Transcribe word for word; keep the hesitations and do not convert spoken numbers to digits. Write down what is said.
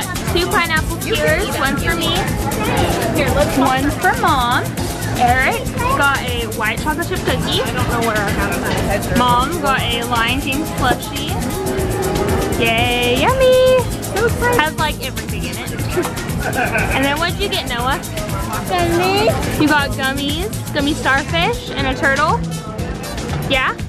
got two pineapple skewers. One's for me. One's for Mom. Eric got a white chocolate chip cookie. I don't know where I have it. Mom got a Lion King slushie. Yay, yummy! Has like everything in it. And then what'd you get, Noah? Gummies. You got gummies, gummy starfish, and a turtle. Yeah?